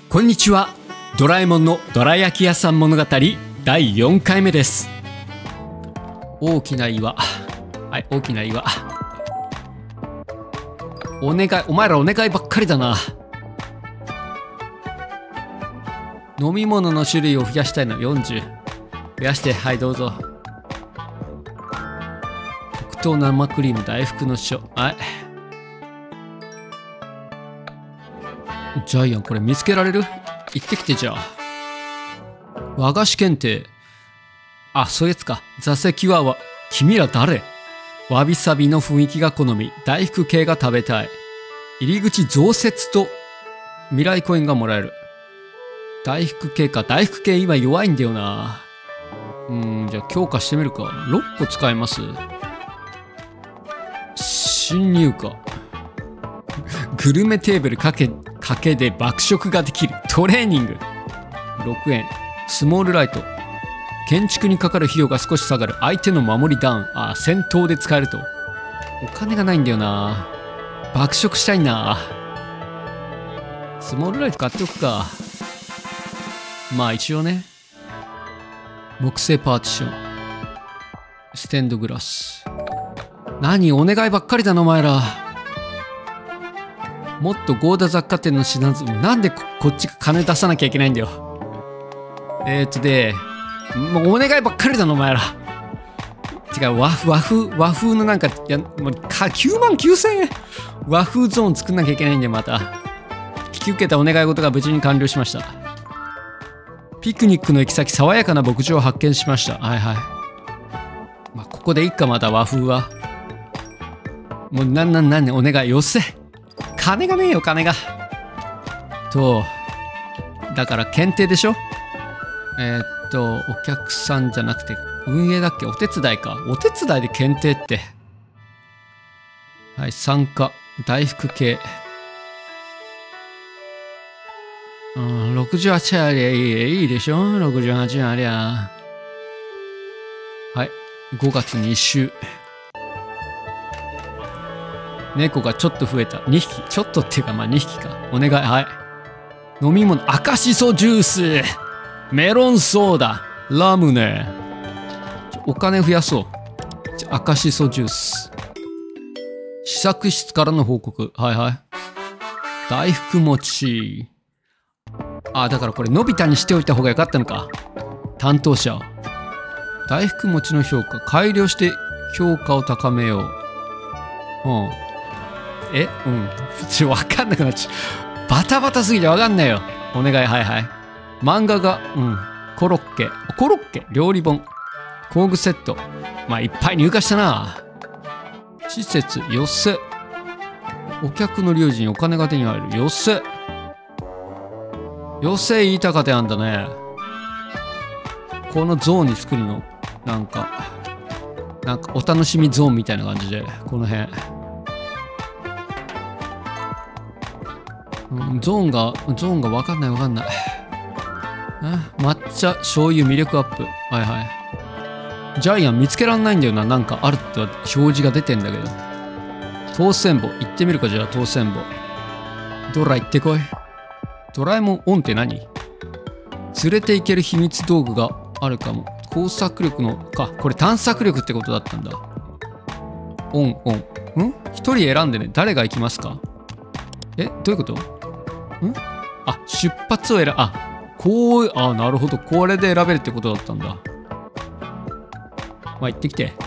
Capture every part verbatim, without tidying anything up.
こんにちは。ドラえもんのどら焼き屋さん物語だいよんかいめです。大きな岩。はい、大きな岩。お願い、お前らお願いばっかりだな。飲み物の種類を増やしたいのよんじゅう。増やして、はい、どうぞ。黒糖生クリーム大福の書。はい。ジャイアン、これ見つけられる？行ってきてじゃあ。和菓子検定。あ、そういうやつか。座席はわ、君ら誰？わびさびの雰囲気が好み、大福系が食べたい。入り口増設と未来コインがもらえる。大福系か。大福系今弱いんだよな。うーん、じゃあ強化してみるか。ろっこ使えます。侵入か。グルメテーブルかけ、かけで爆食ができる。トレーニング。ろくえん。スモールライト。建築にかかる費用が少し下がる。相手の守りダウン。あ、戦闘で使えると。お金がないんだよな。爆食したいな。スモールライト買っておくか。まあ一応ね。木製パーティション。ステンドグラス。何お願いばっかりだなお前ら。もっと合田雑貨店の品数。なんで こ, こっちが金出さなきゃいけないんだよ。えー、っとで、もうお願いばっかりだなお前ら。違う、和和風、和風のなんか、やもうかきゅうまんきゅうせんえん和風ゾーン作んなきゃいけないんだよ、また。引き受けたお願い事が無事に完了しました。ピクニックの行き先、爽やかな牧場を発見しました。はいはい。まあ、ここでいっか、また和風は。もうなんなんなんね、お願い、よせ。金がねえよ、金が。と、だから検定でしょ？えー、っと、お客さんじゃなくて、運営だっけ？お手伝いか。お手伝いで検定って。はい、参加。大福系。うん、ろくじゅうはちありゃいい、いいでしょ？ ろくじゅうはち ありゃ。はい、ごがつに週。猫がちょっと増えた。にひき。ちょっとっていうか、まあにひきか。お願い。はい。飲み物。赤しそジュース。メロンソーダ。ラムネ。お金増やそう。赤しそジュース。試作室からの報告。はいはい。大福餅。あ、だからこれ、のび太にしておいた方がよかったのか。担当者。大福餅の評価。改良して評価を高めよう。うん。えうん。ちょ、わかんなくなっちゃう。バタバタすぎてわかんないよ。お願い、はいはい。漫画が、うん。コロッケ。コロッケ料理本。工具セット。まあ、いっぱい入荷したな。施設、寄せ。お客の領事にお金が手に入る。寄せ。寄せ言いたかてあんだね。このゾーンに作るの。なんか、なんかお楽しみゾーンみたいな感じで、この辺。うん、ゾーンが、ゾーンがわかんないわかんない。抹茶、醤油、魅力アップ。はいはい。ジャイアン見つけらんないんだよな。なんかあるって表示が出てんだけど。当選簿。行ってみるか、じゃあ、当選簿。ドラ行ってこい。ドラえもんオンって何？連れて行ける秘密道具があるかも。工作力の、か、これ探索力ってことだったんだ。オン、オン。ん？一人選んでね。誰が行きますか？え？どういうこと？ん？あ、出発を選、あ、こう、あ、なるほど。これで選べるってことだったんだ。まあ、行ってきて。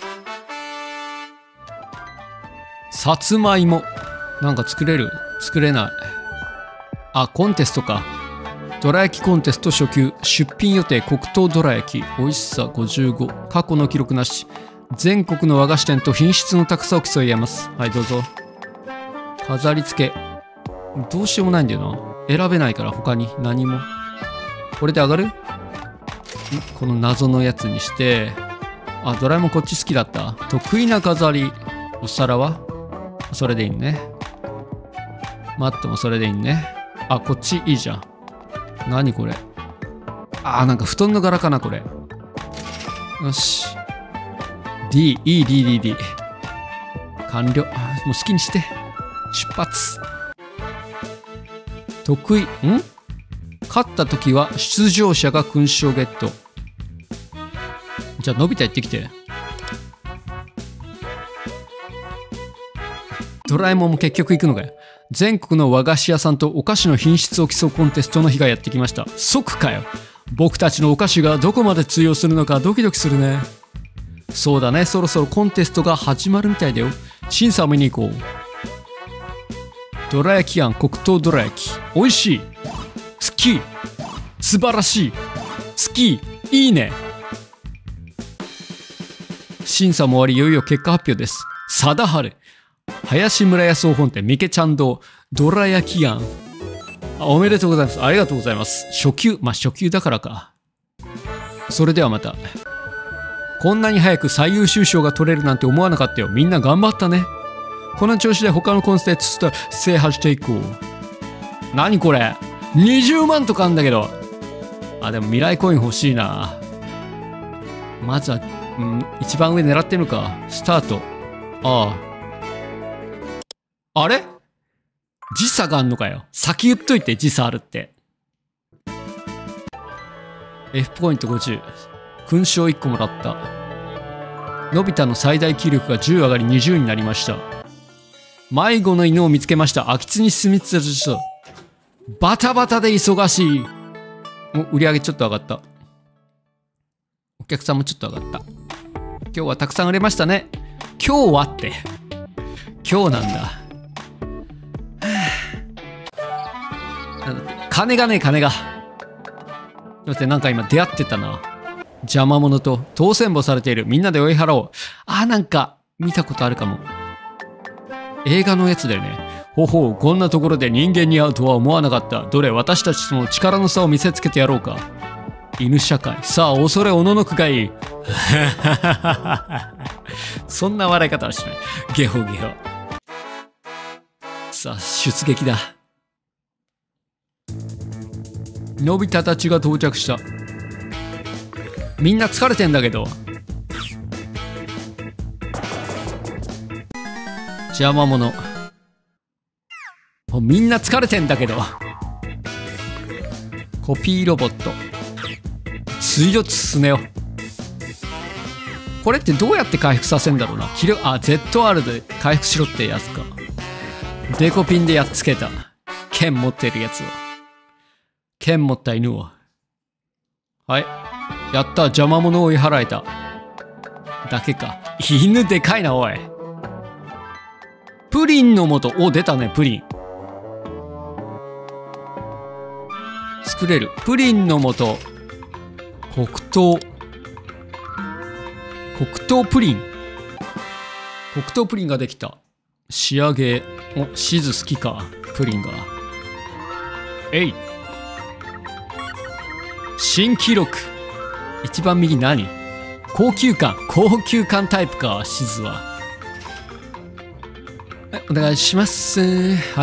さつまいも。なんか作れる？作れない。あ、コンテストか。どら焼きコンテスト初級。出品予定黒糖どら焼き。美味しさごじゅうご。過去の記録なし。全国の和菓子店と品質の高さを競い合います。はい、どうぞ。飾り付け。どうしようもないんだよな。選べないから他に何も。これで上がる？ん？この謎のやつにして。あ、ドラえもんこっち好きだった。得意な飾り。お皿はそれでいいね。マットもそれでいいね。あ、こっちいいじゃん。何これ。あー、なんか布団の柄かなこれ。よし。D、E、D、D、D。完了。あ、もう好きにして。出発。得意。ん勝った時は出場者が勲章ゲット。じゃあのび太行ってきて。ドラえもんも結局行くのかよ。全国の和菓子屋さんとお菓子の品質を競うコンテストの日がやってきました。即かよ。僕たちのお菓子がどこまで通用するのかドキドキするね。そうだね、そろそろコンテストが始まるみたいだよ。審査を見に行こう。どら焼きあん、黒糖どら焼き。美味しい。好き。素晴らしい。好き。いいね。審査も終わり、いよいよ結果発表です。貞治。林村屋総本店、三毛ちゃん堂、どら焼きあん。あ、おめでとうございます。ありがとうございます。初級、まあ、初級だからか。それではまた。こんなに早く最優秀賞が取れるなんて思わなかったよ。みんな頑張ったね。この調子で他のコンテンツと制覇していこう。何これ ?にじゅうまんとかあんだけど。あ、でも未来コイン欲しいな。まずは、うん、一番上狙ってるのか。スタート。ああ。あれ時差があんのかよ。先言っといて、時差あるって。F ポイントごじゅう。勲章いっこもらった。のび太の最大気力がじゅう上がりにじゅうになりました。迷子の犬を見つけました。空き巣に住みつつバタバタで忙しい。お、売り上げちょっと上がった。お客さんもちょっと上がった。今日はたくさん売れましたね。今日はって。今日なんだ。金がねえ、金が。だってなんか今出会ってたな。邪魔者と当選簿されている。みんなで追い払おう。あー、なんか見たことあるかも。映画のやつだよね。ほほう、こんなところで人間に会うとは思わなかった。どれ、私たちとの力の差を見せつけてやろうか。犬社会。さあ、恐れおののくがいい。そんな笑い方はしない。ゲホゲホ。さあ、出撃だ。のび太たちが到着した。みんな疲れてんだけど。邪魔者。みんな疲れてんだけど。コピーロボット。強つねよ。これってどうやって回復させんだろうな。キル、あ、ゼットアール で回復しろってやつか。デコピンでやっつけた。剣持ってるやつを。剣持った犬を。はい。やった、邪魔者を追い払えた。だけか。犬でかいな、おい。プリンの素。お、出たね、プリン。作れる。プリンの素。黒糖。黒糖プリン。黒糖プリンができた。仕上げ。お、シズ好きか。プリンが。えい。新記録。一番右何？高級感。高級感タイプか、シズは。はい、お願いします。はい。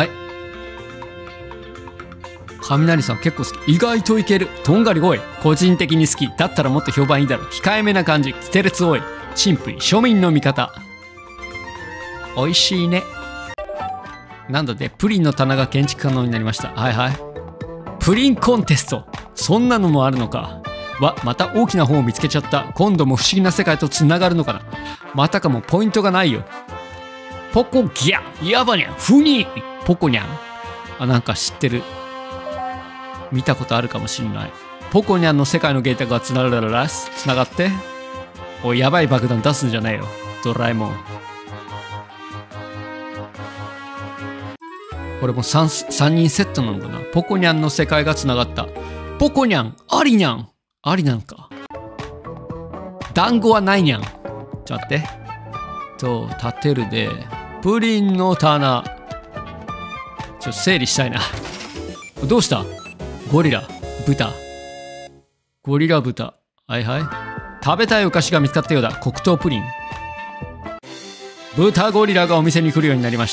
雷さん結構好き。意外といける。とんがり多い。個人的に好き。だったらもっと評判いいだろ。控えめな感じ。キテレツ多い。陳腐。庶民の味方。美味しいね。なんだって、プリンの棚が建築可能になりました。はいはい。プリンコンテスト。そんなのもあるのか。わ、また大きな本を見つけちゃった。今度も不思議な世界とつながるのかな。またかもポイントがないよ。ポコギャヤバニャンフニーポコニャン。あ、なんか知ってる。見たことあるかもしんない。ポコニャンの世界のゲータがつながるらす。つながって。おい、やばい爆弾出すんじゃねえよ。ドラえもん。これも 3, 3人セットなのかな。ポコニャンの世界がつながった。ポコニャン、アリニャン。アリなんか。団子はないにゃん。ちょっと待って。と、立てるで。プリンの棚。ちょっと整理したいな。どうした？ゴリラ、豚。ゴリラ豚。はいはい。食べたいお菓子が見つかったようだ。黒糖プリン。豚ゴリラがお店に来るようになりました。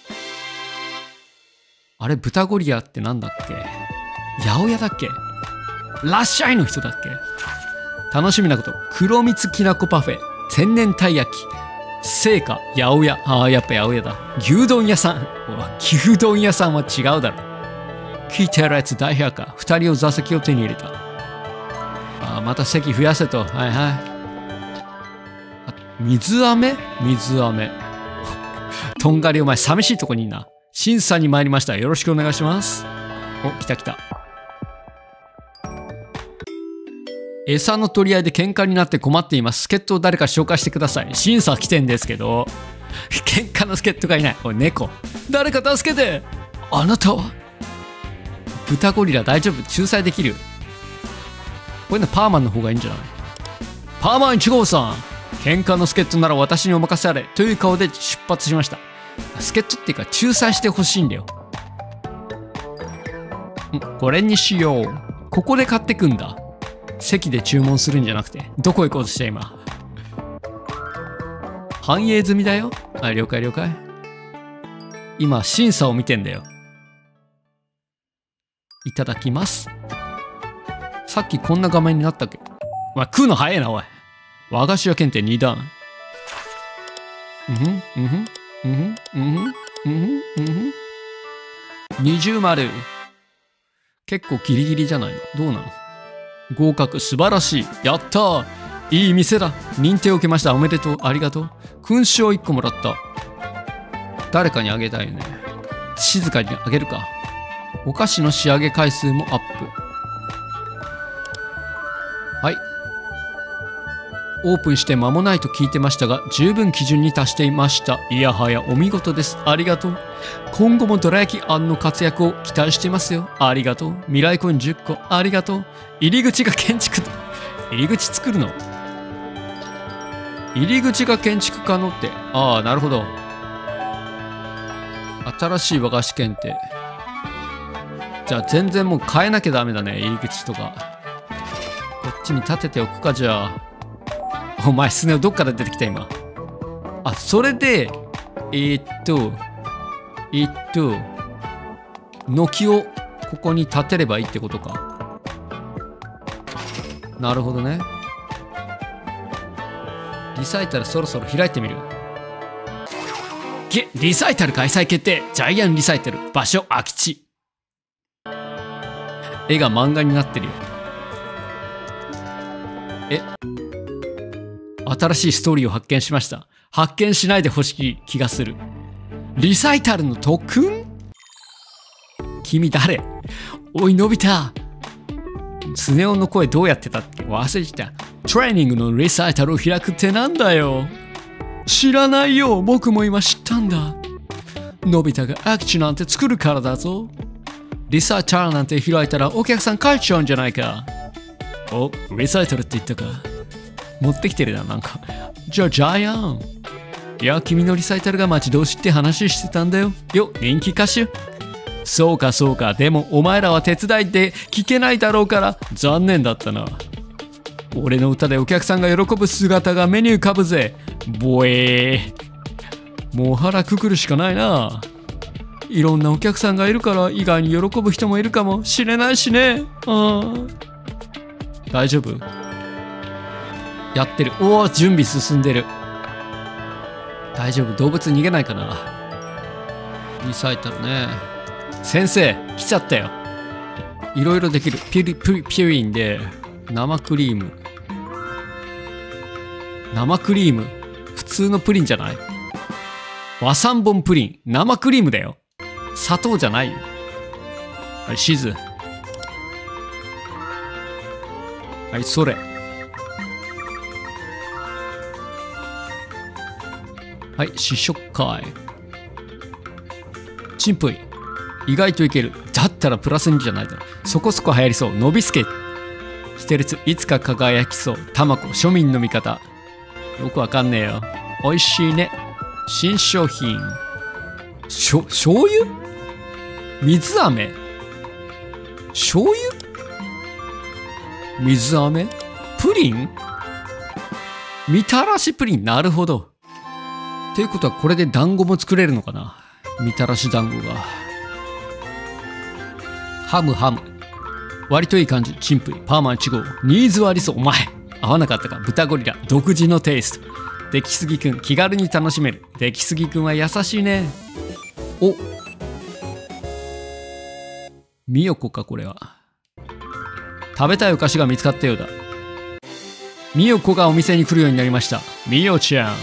あれ、豚ゴリラってなんだっけ？八百屋だっけ？らっしゃいの人だっけ？楽しみなこと。黒蜜きなこパフェ。天然たい焼き。青果、八百屋。ああ、やっぱ八百屋だ。牛丼屋さん。牛丼屋さんは違うだろ。 キテレツ大百科。二人を座席を手に入れた。あ、また席増やせと。はいはい。あ、水飴水飴。とんがりお前、寂しいとこにいんな。審査に参りました。よろしくお願いします。お、来た来た。餌の取り合いで喧嘩になって困っています。助っ人を誰か紹介してください。審査来てんですけど、喧嘩の助っ人がいない。おい、猫。誰か助けて。あなたは豚ゴリラ大丈夫？仲裁できる？これね、パーマンの方がいいんじゃない？パーマンいち号さん、喧嘩の助っ人なら私にお任せあれ。という顔で出発しました。助っ人っていうか、仲裁してほしいんだよ。ん、これにしよう。ここで買ってくんだ。席で注文するんじゃなくて。どこ行こうとして今。反映済みだよ。あ、了解了解。今、審査を見てんだよ。いただきます。さっきこんな画面になったっけ？お前食うの早いな、おい。和菓子屋検定に段。うんふん、うんふん、うんふん、うんふん、うんふん、うんふん。二重丸。結構ギリギリじゃないの？どうなの？合格、素晴らしい。やったー。いい店だ。認定を受けました。おめでとう。ありがとう。勲章いっこもらった。誰かにあげたいよね。静かにあげるか。お菓子の仕上げ回数もアップ。はい。オープンして間もないと聞いてましたが、十分基準に達していました。いやはやお見事です。ありがとう。今後もどら焼き庵の活躍を期待していますよ。ありがとう。未来コインじゅっこ。ありがとう。入り口が建築、入り口作るの？入り口が建築可能って。ああ、なるほど。新しい和菓子検定。じゃあ全然もう変えなきゃダメだね、入り口とか。こっちに立てておくか、じゃあ。お前、スネ夫どっから出てきた今。あ、それで、えー、っと、えー、っと、軒をここに立てればいいってことか。なるほどね。リサイタルそろそろ開いてみる。げ、リサイタル開催決定。ジャイアンリサイタル。場所、空き地。絵が漫画になってるよ。え、新しいストーリーを発見しました。発見しないでほしい気がする。リサイタルの特訓？君誰？おい、のび太。スネ夫の声どうやってたっけ？忘れてた。トレーニングのリサイタルを開くってなんだよ。知らないよ。僕も今知ったんだ。のび太が空き地なんて作るからだぞ。リサイタルなんて開いたらお客さん帰っちゃうんじゃないか。お、リサイタルって言ったか。持ってきてるな、なんか。じゃあ、ジャイアン。いや、君のリサイタルが待ち遠しって話してたんだよ。よ、人気歌手。そうか、そうか。でも、お前らは手伝いで聞けないだろうから、残念だったな。俺の歌でお客さんが喜ぶ姿が目に浮かぶぜ。ボエー。もう腹くくるしかないな。いろんなお客さんがいるから意外に喜ぶ人もいるかもしれないしね。ああ。大丈夫？やってる。おお、準備進んでる。大丈夫？動物逃げないかな。リサイタルね。先生、来ちゃったよ。いろいろできる。ピュリ、ピュリ、ピュリンで、生クリーム。生クリーム。普通のプリンじゃない？和三本プリン。生クリームだよ。砂糖じゃないよ。はい、シズ。はい、それ。はい、試食会。チンプイ。意外といける。だったらプラスにじゃないだろ。そこそこ流行りそう。ノビスケ。キテレツ、いつか輝きそう。タマコ、庶民の味方。よくわかんねえよ。おいしいね。新商品。しょ、醤油？水飴？醤油？水飴？プリン？みたらしプリン。なるほど。っていうことはこれで団子も作れるのかな。みたらし団子が。ハムハム。割といい感じ。チンプイ。パーマンいち号。ニーズはありそう。お前。合わなかったか。豚ゴリラ。独自のテイスト。出来すぎくん。気軽に楽しめる。出来すぎくんは優しいね。お。 みよこか、これは。食べたいお菓子が見つかったようだ。みよこがお店に来るようになりました。みよちゃん。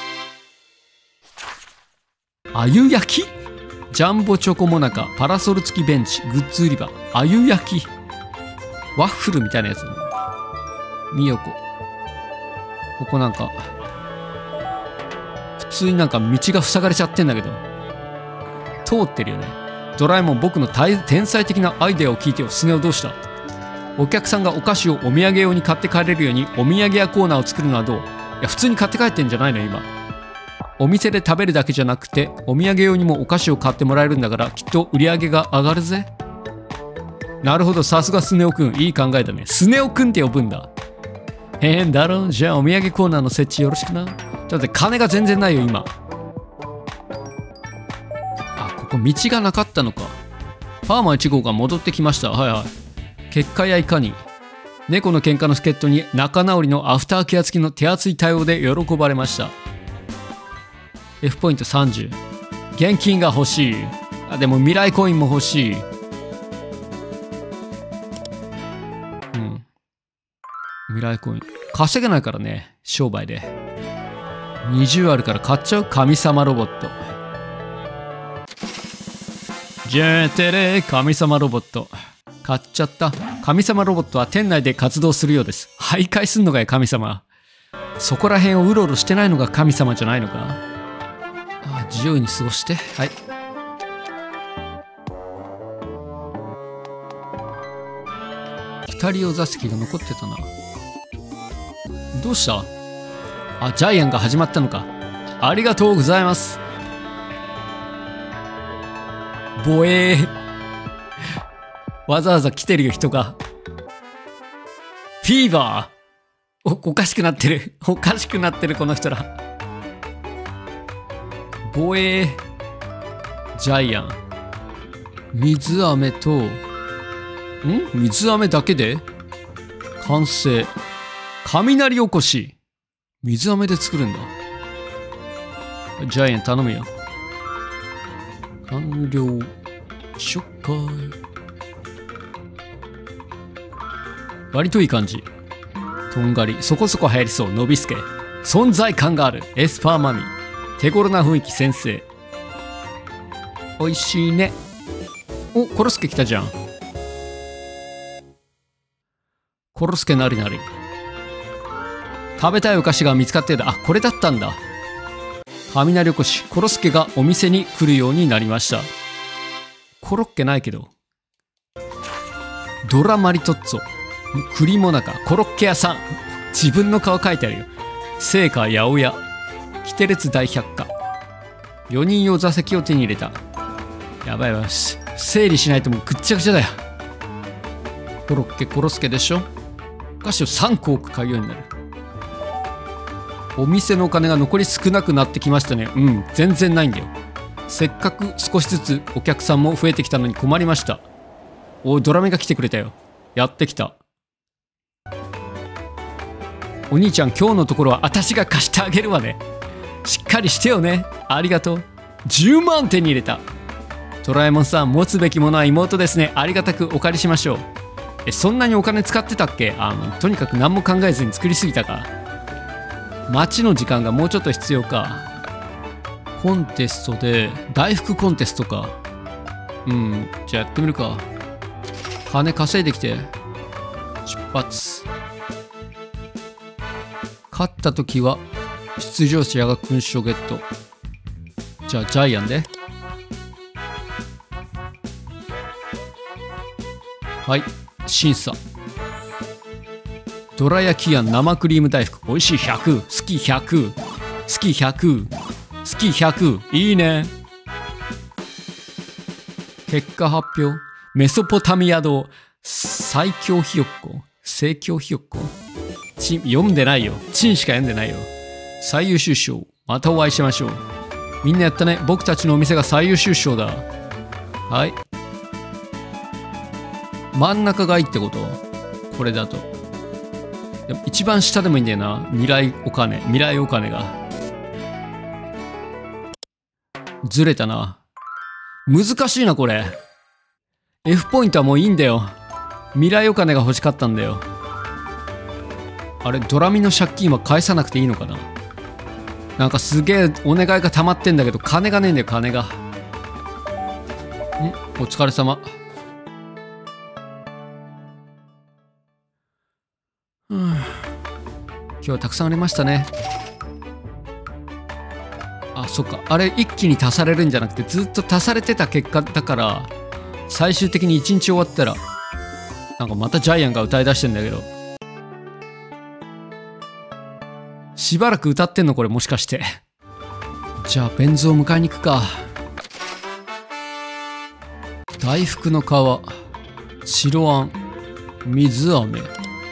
あゆ焼き、ジャンボチョコモナカ、パラソル付きベンチ、グッズ売り場、あゆ焼き。ワッフルみたいなやつ。みよこ。ここなんか、普通になんか道が塞がれちゃってんだけど。通ってるよね。ドラえもん、僕の天才的なアイデアを聞いてよ。スネ夫どうした？お客さんがお菓子をお土産用に買って帰れるようにお土産屋コーナーを作るのはどう？いや、普通に買って帰ってんじゃないの今。お店で食べるだけじゃなくて、お土産用にもお菓子を買ってもらえるんだから、きっと売り上げが上がるぜ。なるほど、さすがスネ夫くん。いい考えだね。スネ夫くんって呼ぶんだ。変だろ。じゃあお土産コーナーの設置よろしくな。だって金が全然ないよ、今。あ、ここ道がなかったのか。パーマいち号が戻ってきました。はいはい。結果やいかに。猫の喧嘩の助っ人に仲直りのアフターケア付きの手厚い対応で喜ばれました。F ポイントさんじゅう。現金が欲しい。あ、でも未来コインも欲しい。うん。未来コイン。稼げないからね、商売で。にじゅうあるから買っちゃう？神様ロボット。じゃーてれー、神様ロボット。買っちゃった。神様ロボットは店内で活動するようです。徘徊すんのかよ、神様。そこら辺をうろうろしてないのが神様じゃないのか。あ、自由に過ごして。はい。二人用座席が残ってたな。どうした？あ、ジャイアンが始まったのか。ありがとうございます。ボエー。わざわざ来てるよ、人が。フィーバー。お、おかしくなってる。おかしくなってる、この人ら。ボエー。ジャイアン。水飴と、ん？水飴だけで完成。雷おこし。水飴で作るんだ。ジャイアン頼むよ。完了。初回。割といい感じ。とんがり。そこそこ流行りそう。のびすけ。存在感がある。エスパーマミ。手頃な雰囲気先生。おいしいね。お、コロスケ来たじゃん。コロスケなりなり。食べたいお菓子が見つかってだ。あ、これだったんだ。雷おこし。コロスケがお店に来るようになりました。コロッケないけど。ドラマリトッツォ。栗もなか。コロッケ屋さん。自分の顔書いてあるよ。青果八百屋。キテレツ大百科。よにん用座席を手に入れた。やばいわ。整理しないともうぐっちゃぐちゃだよ。コロッケ、コロスケでしょ。お菓子をさんこ多く買うようになる。お店のお金が残り少なくなってきましたね。うん、全然ないんだよ。せっかく少しずつお客さんも増えてきたのに困りました。おい、ドラメが来てくれたよ。やってきた。お兄ちゃん、今日のところは私が貸してあげるわね。しっかりしてよね。ありがとう。じゅうまん手に入れた。ドラえもんさん、持つべきものは妹ですね。ありがたくお借りしましょう。え、そんなにお金使ってたっけ？あの、とにかく何も考えずに作りすぎたか。待ちの時間がもうちょっと必要か。コンテストで、大福コンテストか。うん、じゃあやってみるか。金稼いできて。出発。勝った時は、出場者が勲章ゲット。じゃあ、ジャイアンで。はい、審査。どら焼きや生クリーム大福。おいしいひゃく。好きひゃく。好きひゃく。好きひゃく。いいね。結果発表。メソポタミア堂。最強ひよっこ。最強ひよっこ。ち、読んでないよ。チンしか読んでないよ。最優秀賞。またお会いしましょう。みんなやったね。僕たちのお店が最優秀賞だ。はい。真ん中がいいってこと？これだと。一番下でもいいんだよな。未来お金。未来お金が。ずれたな。難しいな、これ。 F ポイントはもういいんだよ。未来お金が欲しかったんだよ。あれ、ドラミの借金は返さなくていいのかな。なんかすげえお願いが溜まってんだけど、金がねえんだよ、金が。ん、お疲れ様。うん、今日はたくさんありましたね。あ、そっか。あれ、一気に足されるんじゃなくて、ずっと足されてた結果だから、最終的に一日終わったら、なんかまたジャイアンが歌い出してんだけど。しばらく歌ってんのこれ、もしかして。じゃあベン図を迎えに行くか。大福の皮、白あん、水飴、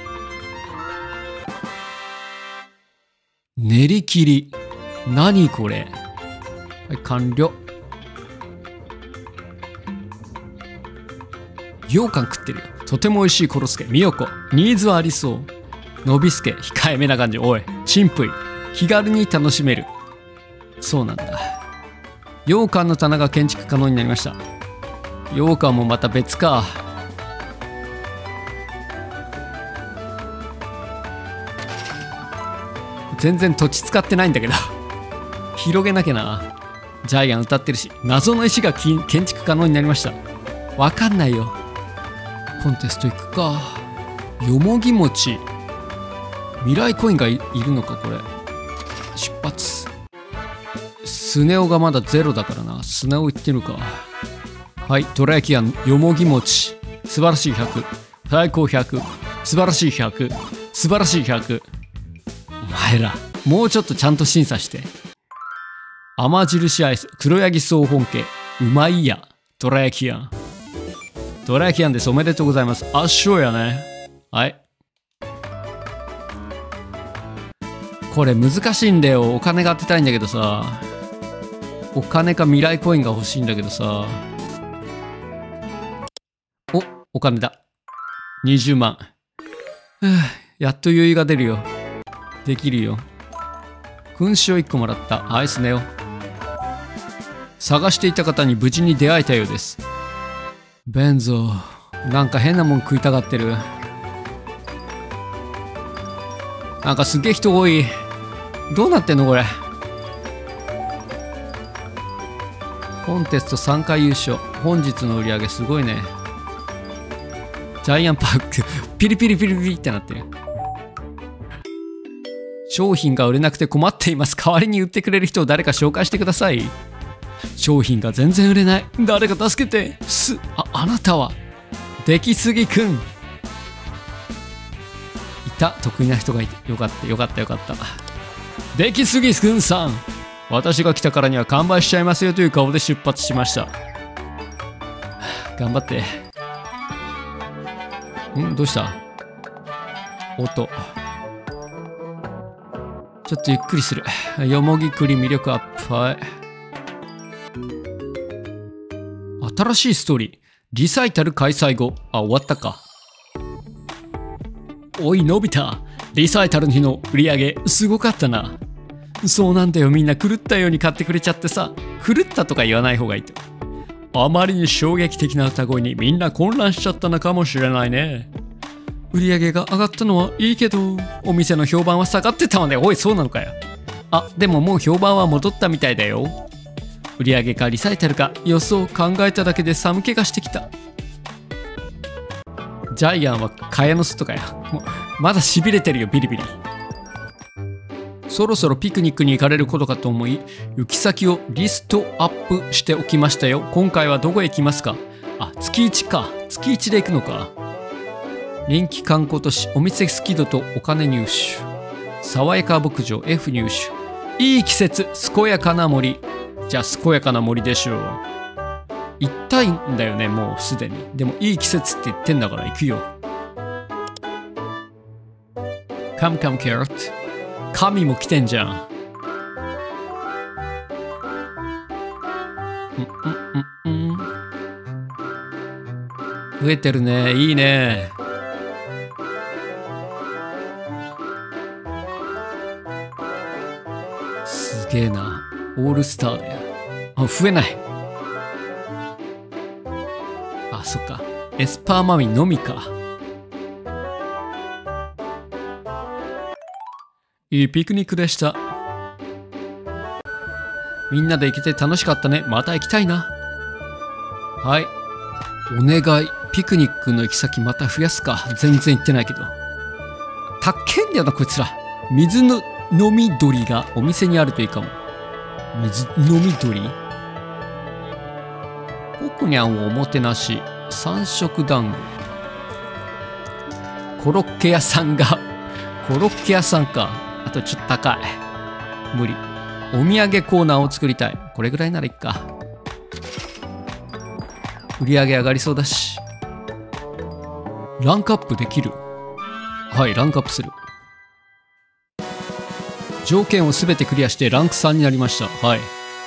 練り切り。何これ。はい、完了。羊羹食ってるよ。とても美味しいコロスケ、みよこ。ニーズはありそう。のびすけ、控えめな感じ。おい、シンプル。気軽に楽しめる。そうなんだ。羊羹の棚が建築可能になりました。羊羹もまた別か。全然土地使ってないんだけど。広げなきゃな。ジャイアン歌ってるし、謎の石が建築可能になりました。わかんないよ。コンテスト行くか。よもぎ餅。未来コインが い, いるのかこれ。出発。スネ夫がまだゼロだからな。スネ夫行ってるか。はい、どら焼きやよもぎ餅。素晴らしいひゃく。最高ひゃく。素晴らしいひゃく。素晴らしいひゃく。お前ら、もうちょっとちゃんと審査して。甘印アイス、黒柳総本家。うまいや。どら焼きやん。どら焼きやんです。おめでとうございます。圧勝やね。はい。これ難しいんだよ。お金が当てたいんだけどさ。お金か未来コインが欲しいんだけどさ。お、お金だ。にじゅうまん。ふぅ、やっと余裕が出るよ。できるよ。勲章いっこもらった。アイスネオ。探していた方に無事に出会えたようです。ベンゾー、なんか変なもん食いたがってる。なんかすげえ人多い。どうなってんのこれ。コンテストさんかい優勝。本日の売り上げすごいね。ジャイアンパークピリピリピリピリってなってる。商品が売れなくて困っています。代わりに売ってくれる人を誰か紹介してください。商品が全然売れない。誰か助けて。す、あ、あなたは出来すぎくん。いた、得意な人がいてよかったよかったよかった。出来すぎくんさん、私が来たからには完売しちゃいますよという顔で出発しました。頑張って。ん、どうした？音。ちょっとゆっくりする。よもぎ栗魅力アップ。はい。新しいストーリー。リサイタル開催後。あ、終わったか。おい、のび太。リサイタルの日の売り上げ、すごかったな。そうなんだよ。みんな狂ったように買ってくれちゃってさ。狂ったとか言わない方がいいと。あまりに衝撃的な歌声にみんな混乱しちゃったのかもしれないね。売り上げが上がったのはいいけど、お店の評判は下がってたわね。おい、そうなのかよ。あ、でももう評判は戻ったみたいだよ。売り上げかリサイタルか予想を考えただけで寒気がしてきた。ジャイアンは蚊帳の巣とかや。もうまだしびれてるよ、ビリビリ。そろそろピクニックに行かれることかと思い、行き先をリストアップしておきましたよ。今回はどこへ行きますか？あ、月いちか。月いちで行くのか。人気観光都市、お店好き度とお金入手。爽やか牧場 F 入手。いい季節、健やかな森。じゃあ健やかな森でしょう。行きたいんだよね、もうすでに。でもいい季節って言ってんだから行くよ。カムカムキャロット。神も来てんじゃん。うんうんうんうん。増えてるね。いいね。すげえな。オールスターだよ。あ、増えない。 あ、そっか。エスパーマミのみか。いいピクニックでした。みんなで行けて楽しかったね。また行きたいな。はい。お願い。ピクニックの行き先また増やすか。全然行ってないけど。たっけんだよな、こいつら。水の飲み鳥がお店にあるといいかも。水飲み鳥？ポコニャンをおもてなし。三色団子。コロッケ屋さんが。コロッケ屋さんか。あとちょっと高い。無理。お土産コーナーを作りたい。これぐらいならいいか。売り上げ上がりそうだし。ランクアップできる。はい、ランクアップする。条件をすべてクリアしてランクさんになりました。はい。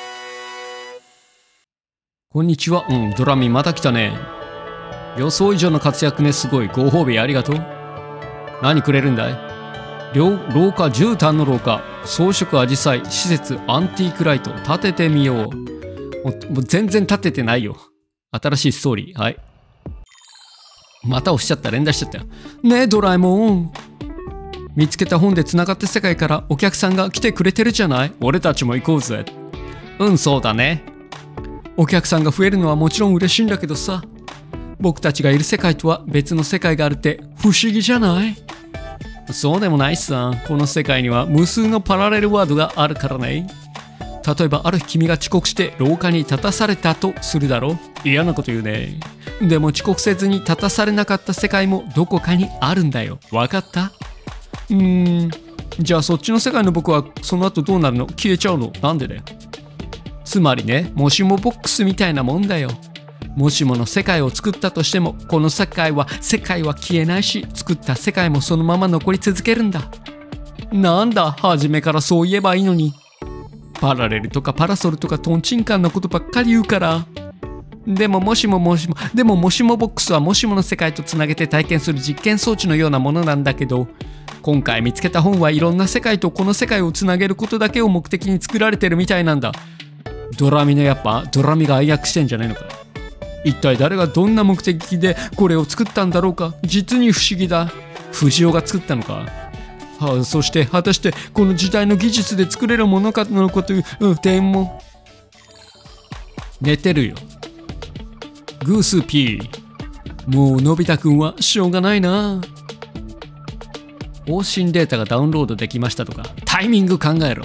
こんにちは。うん、ドラミまた来たね。予想以上の活躍ね。すごい。ご褒美ありがとう。何くれるんだい？廊下、絨毯の廊下、装飾アジサイ、施設、アンティークライト、立ててみよう。もう、もう全然立ててないよ。新しいストーリー。はい。また押しちゃった。連打しちゃったよ。ねえ、ドラえもん。見つけた本でつながった世界からお客さんが来てくれてるじゃない？俺たちも行こうぜ。うん、そうだね。お客さんが増えるのはもちろん嬉しいんだけどさ。僕たちがいる世界とは別の世界があるって不思議じゃない？そうでもないさ。この世界には無数のパラレルワードがあるからね。例えばある日君が遅刻して廊下に立たされたとするだろう。嫌なこと言うね。でも遅刻せずに立たされなかった世界もどこかにあるんだよ。わかった？うーん。じゃあそっちの世界の僕はその後どうなるの？消えちゃうの？なんでだよ。つまりね、もしもボックスみたいなもんだよ。もしもの世界を作ったとしても、この世界は世界は消えないし、作った世界もそのまま残り続けるんだ。なんだ、初めからそう言えばいいのに。パラレルとかパラソルとかトンチンカンなことばっかり言うから。でももしももしも、でももしもボックスはもしもの世界とつなげて体験する実験装置のようなものなんだけど、今回見つけた本はいろんな世界とこの世界をつなげることだけを目的に作られてるみたいなんだ。ドラミのやっぱ、ドラミが暗躍してんじゃないのか。一体誰がどんな目的でこれを作ったんだろうか。実に不思議だ。藤尾が作ったのか。はあ、そして果たしてこの時代の技術で作れるものかなのかという、うん、点も。寝てるよ。グースピー。もうのび太くんはしょうがないな。往診データがダウンロードできましたとか。タイミング考えろ。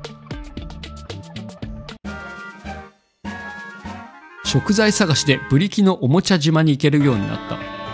食材探しでブリキのおもちゃ島に行けるようになった。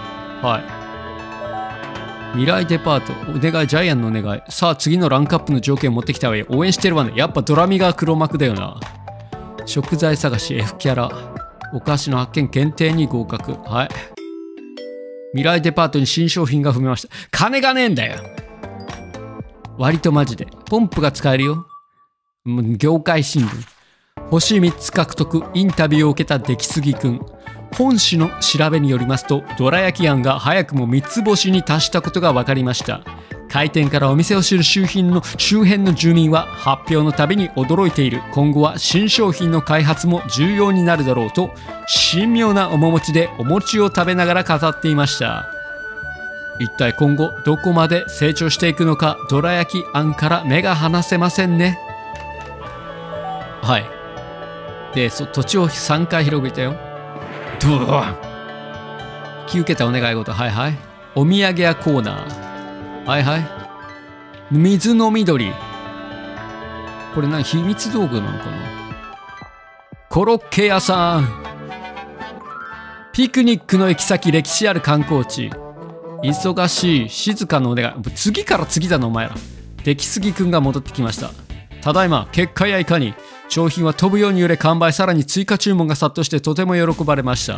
はい。未来デパート。お願い、ジャイアンのお願い。さあ、次のランクアップの条件持ってきたわよ。応援してるわね。やっぱドラミが黒幕だよな。食材探し F キャラ。お菓子の発見限定に合格。はい。未来デパートに新商品が踏めました。金がねえんだよ。割とマジで。ポンプが使えるよ。業界新聞。星みっつ獲得。インタビューを受けた出来すぎくん。本誌の調べによりますと、どら焼き庵が早くもみっつ星に達したことが分かりました。開店からお店を知る周辺の周辺の住民は発表のたびに驚いている。今後は新商品の開発も重要になるだろうと、神妙な面持ちでお餅を食べながら語っていました。一体今後どこまで成長していくのか、どら焼き庵から目が離せませんね。はい。で、そ土地をさんかい広げたよ。ドゥ引き受けたお願い事。はいはい。お土産屋コーナー。はいはい。水の緑。これ何？秘密道具なのかな。コロッケ屋さん。ピクニックの行き先、歴史ある観光地。忙しい、静かのお願い。次から次だな、お前ら。出来すぎくんが戻ってきました。ただいま、結果やいかに。商品は飛ぶように売れ完売、さらに追加注文が殺到してとても喜ばれました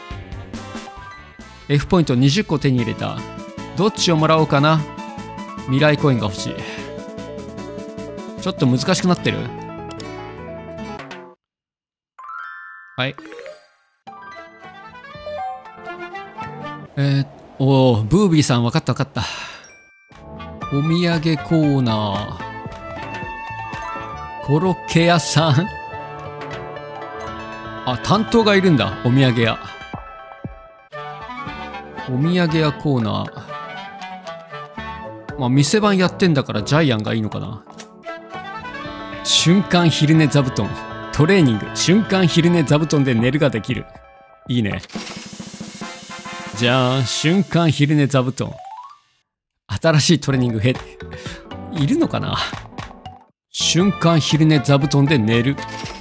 。F ポイントにじゅっこ手に入れた。どっちをもらおうかな。未来コインが欲しい。ちょっと難しくなってる。はい。えー、おお、ブービーさん分かった分かった。お土産コーナー。コロッケ屋さん。あ、担当がいるんだ。お土産屋。 お土産屋コーナー。まあ店番やってんだからジャイアンがいいのかな。瞬間昼寝座布団。トレーニング。瞬間昼寝座布団で寝るができる。いいね。じゃあ、瞬間昼寝座布団。新しいトレーニングへ、いるのかな。瞬間昼寝座布団で寝る。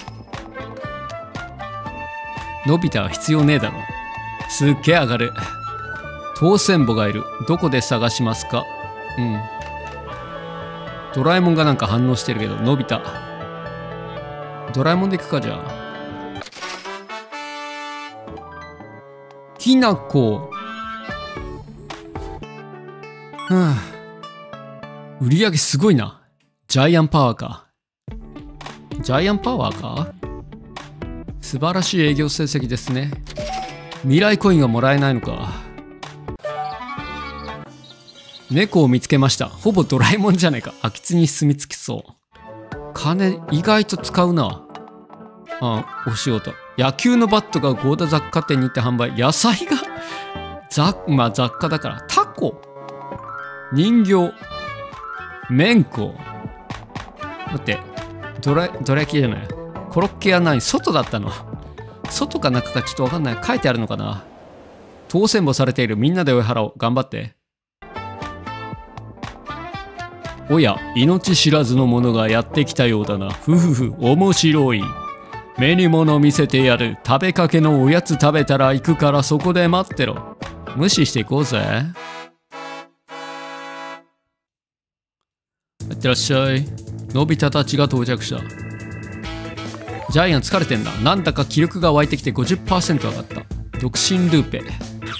のび太は必要ねえだろ。すっげえ上がる。当選簿がいる。どこで探しますか。うん。ドラえもんがなんか反応してるけど、のび太。ドラえもんで行くか、じゃあ。きなこ。はあ、売り上げすごいな。ジャイアンパワーか。ジャイアンパワーか。素晴らしい営業成績ですね。未来コインがもらえないのか。猫を見つけました。ほぼドラえもんじゃねえか。空き地に住み着きそう。金意外と使うな。あ、お仕事。野球のバットが合田雑貨店に行って販売。野菜が雑、まあ雑貨だから。タコ、人形、麺粉。待って、どら、どら焼きじゃない。コロッケ屋ない。外だったの。外か中かちょっとわかんない。書いてあるのかな。当選簿されている。みんなで追い払おう。頑張って。おや、命知らずの者がやってきたようだな。ふふふ、面白い。目に物見せてやる。食べかけのおやつ食べたら行くからそこで待ってろ。無視していこうぜ。いってらっしゃい。のび太たちが到着した。ジャイアン疲れてんだ。なんだか気力が湧いてきて ごじゅっパーセント 上がった。独身ルーペ。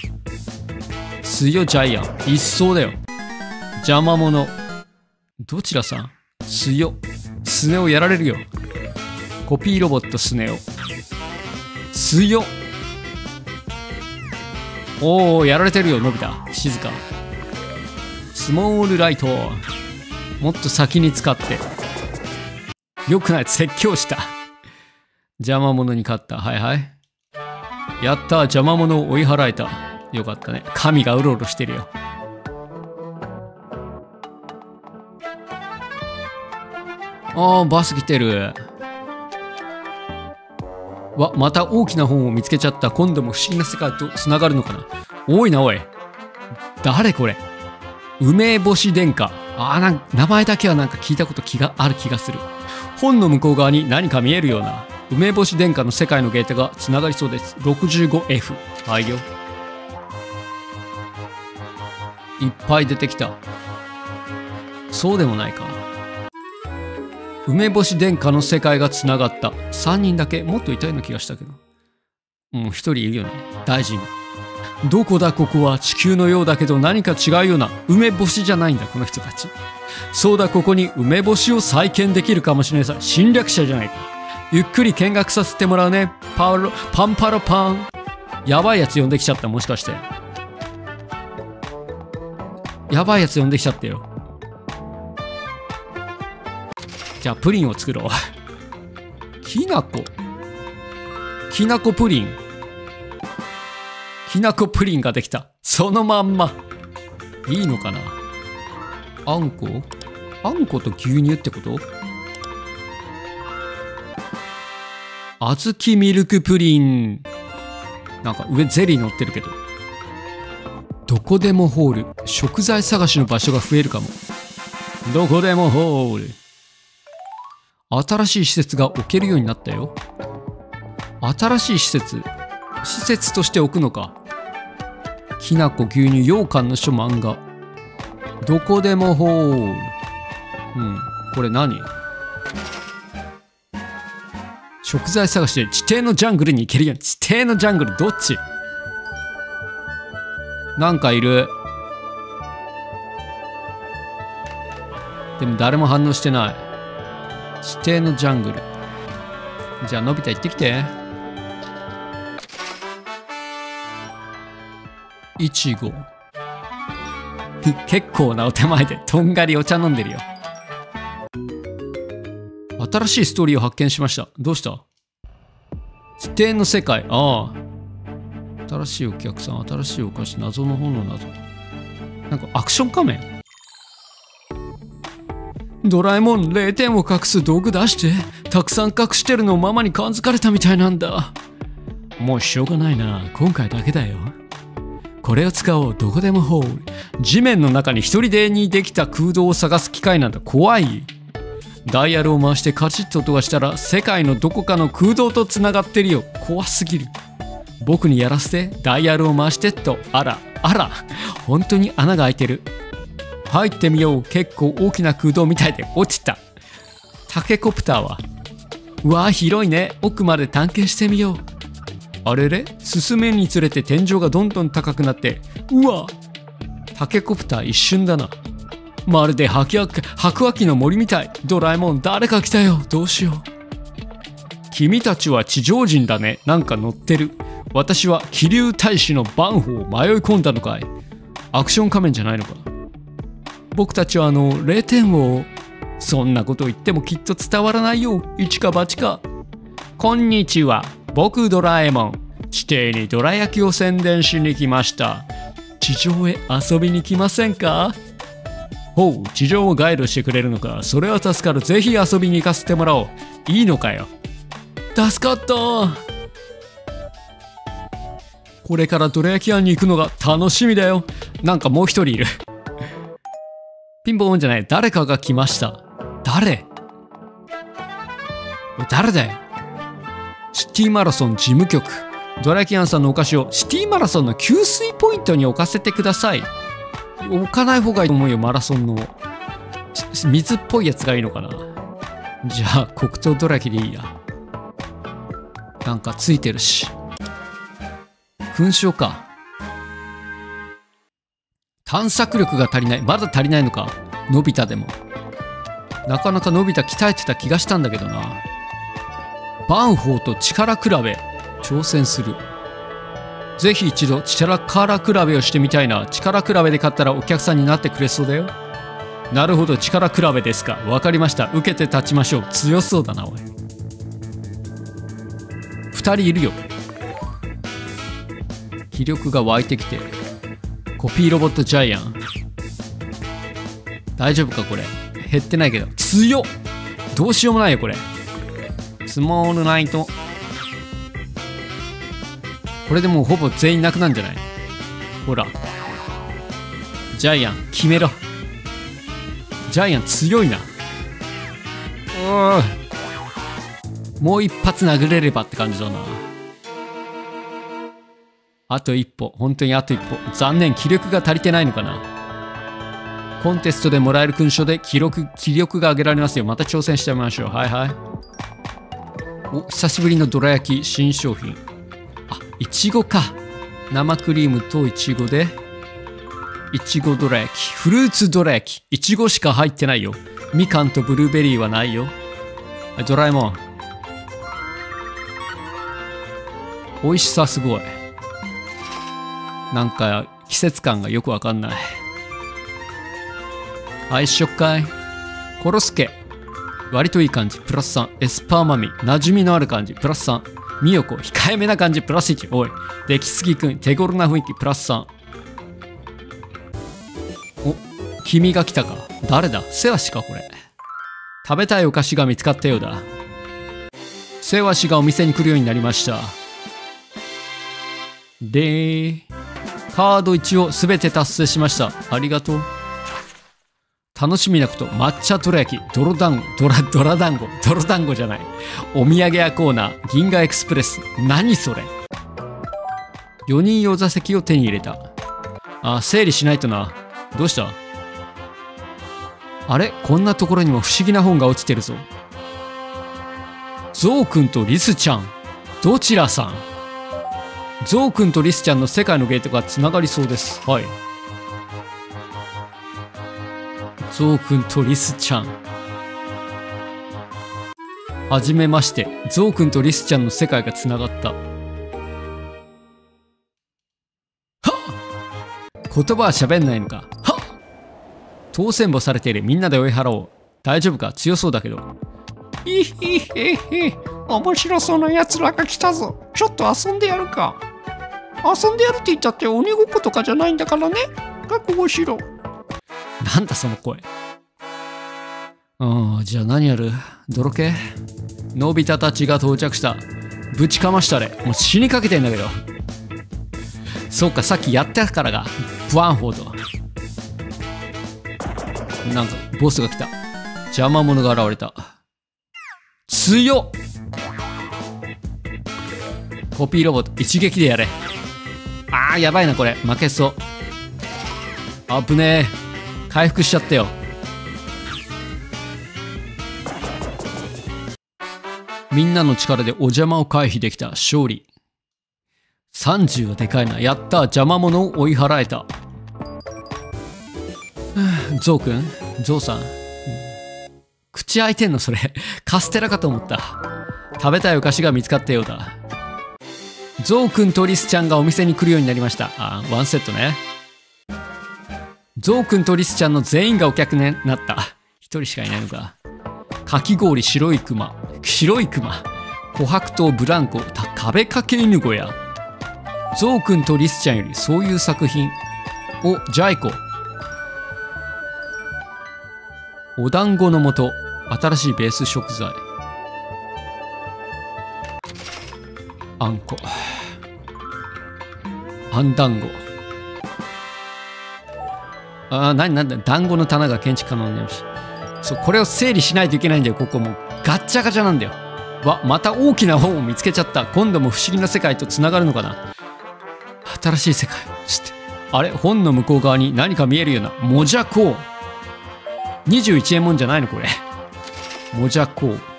強ジャイアン。一層だよ。邪魔者。どちらさん。強。スネ夫やられるよ。コピーロボットスネ夫。強。おお、やられてるよ、のび太。静か。スモールライト。もっと先に使って。よくない、説教した。邪魔者に勝った。はいはい。やった、邪魔者を追い払えた。よかったね。神がうろうろしてるよ。ああ、バス来てる。わ、また大きな本を見つけちゃった。今度も不思議な世界とつながるのかな。多いな、おい。誰これ。梅干し殿下。ああ、なんか名前だけはなんか聞いたこと気がある気がする。本の向こう側に何か見えるような。梅干し殿下の世界のゲートがつながりそうです。ろくじゅうごエフ。はいよ。いっぱい出てきた。そうでもないか。梅干し殿下の世界がつながった。さんにんだけ。もっといたような気がしたけど。もうひとりいるよね。大臣。どこだここは。地球のようだけど何か違うような。梅干しじゃないんだこの人たち。そうだ、ここに梅干しを再建できるかもしれないさ。侵略者じゃないか。ゆっくり見学させてもらうね。パロパンパロパン。やばいやつ呼んできちゃった。もしかしてやばいやつ呼んできちゃったよ。じゃあプリンを作ろう。きなこ。きなこプリン。きなこプリンができた。そのまんま。いいのかな。あんこあんこと牛乳ってこと。小豆ミルクプリン。なんか上ゼリー乗ってるけど。どこでもホール。食材探しの場所が増えるかも。どこでもホール。新しい施設が置けるようになったよ。新しい施設。施設として置くのか。きなこ、牛乳、羊羹の書、漫画。どこでもホール。うん。これ何？食材探しで地底のジャングルに行けるように。地底のジャングルどっち？なんかいる。でも誰も反応してない。地底のジャングル。じゃあのび太行ってきて。いちご。結構なお手前でとんがりお茶飲んでるよ。新しいストーリーを発見しました。どうした？地底の世界。ああ。 新しいお客さん、新しいお菓子、謎の本の謎。なんかアクション仮面。ドラえもん、れいてんを隠す道具出して。たくさん隠してるのをママに感づかれたみたいなんだ。もうしょうがないな。今回だけだよ。これを使おう。どこでもホール。地面の中に一人でにできた空洞を探す機械なんだ。怖い。ダイヤルを回してカチッと音がしたら世界のどこかの空洞とつながってるよ。怖すぎる。僕にやらせて。ダイヤルを回してっと。あらあら、本当に穴が開いてる。入ってみよう。結構大きな空洞みたいで落ちた。タケコプターは。うわー、広いね。奥まで探検してみよう。あれれ、進めにつれて天井がどんどん高くなって、うわ、タケコプター一瞬だな。まるで白亜白亜紀の森みたい。ドラえもん、誰か来たよ。どうしよう。君たちは地上人だね。なんか乗ってる。私は気流大使のバンホー。迷い込んだのかい。アクション仮面じゃないのか。僕たちはあのれいてんを。そんなこと言ってもきっと伝わらないよ。一か八か。こんにちは。僕ドラえもん。地底にどら焼きを宣伝しに来ました。地上へ遊びに来ませんか？ほう、地上をガイドしてくれるのか。それは助かる。ぜひ遊びに行かせてもらおう。いいのかよ。助かった。これからどら焼き屋に行くのが楽しみだよ。なんかもう一人いる。ピンポンじゃない。誰かが来ました。誰？誰だよ。シティマラソン事務局。ドラ焼き屋さんのお菓子をシティマラソンの給水ポイントに置かせてください。置かない方がいいと思うよ。マラソンの水っぽいやつがいいのかな。じゃあ黒糖どら焼きでいいや。なんかついてるし。勲章か。探索力が足りない。まだ足りないのか。のび太でも。なかなかのび太鍛えてた気がしたんだけどな。バンホーと力比べ。挑戦する。ぜひ一度力比べをしてみたいな。力比べで勝ったらお客さんになってくれそうだよ。なるほど、力比べですか。わかりました。受けて立ちましょう。強そうだな、おい。二人いるよ。気力が湧いてきて。コピーロボットジャイアン。大丈夫かこれ。減ってないけど。強っ。どうしようもないよ、これ。スモールナイト。これでもうほぼ全員なくなんじゃない？ほら。ジャイアン、決めろ。ジャイアン強いな。うー。もう一発殴れればって感じだな。あと一歩。本当にあと一歩。残念。気力が足りてないのかな。コンテストでもらえる勲章で気力、気力が上げられますよ。また挑戦してみましょう。はいはい。お、久しぶりのどら焼き新商品。あ、いちごか。生クリームといちごでいちごどら焼き、フルーツどら焼き。いちごしか入ってないよ。みかんとブルーベリーはないよ。ドラえもん、美味しさすごい。なんか季節感がよくわかんない。はい、食会。コロスケ。割といい感じ。プラスさん。エスパーマミ。馴染みのある感じ。プラスさん。ミヨコ。控えめな感じ。プラスいち。おい。出来すぎくん。手頃な雰囲気。プラスさん。お、君が来たか。誰だ？セワシか、これ。食べたいお菓子が見つかったようだ。セワシがお店に来るようになりました。で、カードいちをすべて達成しました。ありがとう。楽しみなこと、抹茶どら焼き、泥団子、ドラ、ドラ団子、泥団子じゃない。お土産屋コーナー、銀河エクスプレス。何それ。よにん用座席を手に入れた。あ、整理しないとな。どうした？あれ？こんなところにも不思議な本が落ちてるぞ。ゾウくんとリスちゃん。どちらさん？ゾウくんとリスちゃんの世界のゲートがつながりそうです。はい。ゾウくんとリスちゃん。はじめまして。ゾウくんとリスちゃんの世界がつながった。はっ！言葉は喋んないのか。はっ！当選簿されている。みんなで追い払おう。大丈夫か？強そうだけど。いひへへ。面白そうな奴らが来たぞ。ちょっと遊んでやるか。 遊んでやるって言ったって鬼ごっことかじゃないんだからね。覚悟しろ。なんだその声。ああ、じゃあ何やる？泥系？のび太たちが到着した。ぶちかましたれ。もう死にかけてんだけど。そうか、さっきやったからが。ブワンフォード。なんか、ボスが来た。邪魔者が現れた。強っ！コピーロボット、一撃でやれ。あー、やばいな、これ。負けそう。あぶねえ。回復しちゃったよ。みんなの力でお邪魔を回避できた。勝利。さんじゅうはでかいな。やった。邪魔者を追い払えた。ゾウくん？ゾウさん、うん、口開いてんのそれ。カステラかと思った。食べたいお菓子が見つかったようだ。ゾウくんとリスちゃんがお店に来るようになりました。あ、ワンセットね。ゾウくんとリスちゃんの全員がお客になった。一人しかいないのか。かき氷、白いクマ。白いクマ。琥珀糖、ブランコ、壁掛け犬小屋。ゾウくんとリスちゃんよりそういう作品。お、じゃあ行こう。お団子の素、新しいベース食材。あんこ。あん団子。ああ、なになんだ、団子の棚が建築可能になりました。そう、これを整理しないといけないんだよ、ここも。ガッチャガチャなんだよ。わ、また大きな本を見つけちゃった。今度も不思議な世界とつながるのかな。新しい世界。ちょっと、あれ、本の向こう側に何か見えるような。もじゃこう。にじゅういちえんもんじゃないのこれ。もじゃこう。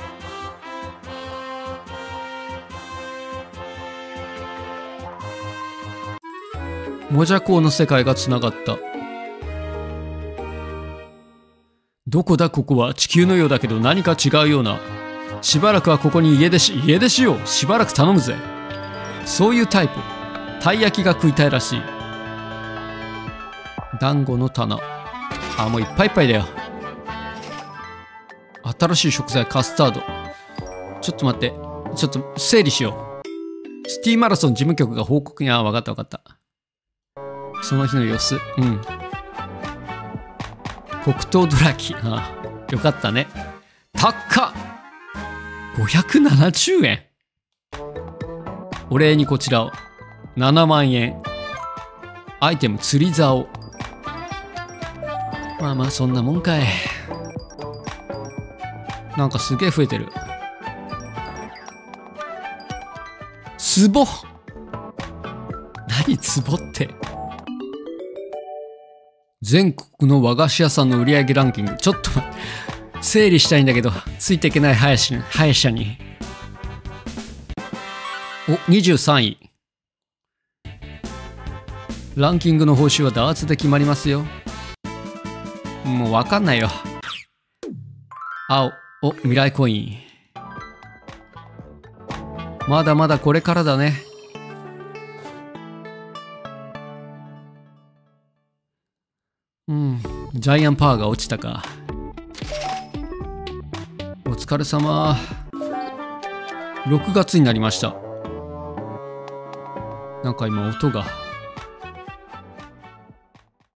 もじゃこうの世界がつながった。どこだここは。地球のようだけど何か違うような。しばらくはここに家出し、家出しよう。しばらく頼むぜ。そういうタイプ。たい焼きが食いたいらしい。団子の棚。あ、もういっぱいいっぱいだよ。新しい食材、カスタード。ちょっと待って。ちょっと整理しよう。シティマラソン事務局が報告に、あ、わかったわかった。その日の様子。うん。黒糖ドラキ。ああ、よかったね。高っ！ ごひゃくななじゅうえん。お礼にこちらを。ななまんえん。アイテム釣り竿。まあまあそんなもんかい。なんかすげえ増えてる。壺。何壺って。全国の和菓子屋さんの売り上げランキング。ちょっと待って。整理したいんだけど、ついていけない林に、林に。お、にじゅうさんい。ランキングの報酬はダーツで決まりますよ。もうわかんないよ。青。お、未来コイン。まだまだこれからだね。うん、ジャイアンパワーが落ちたか。お疲れ様。ろくがつになりました。なんか今音が。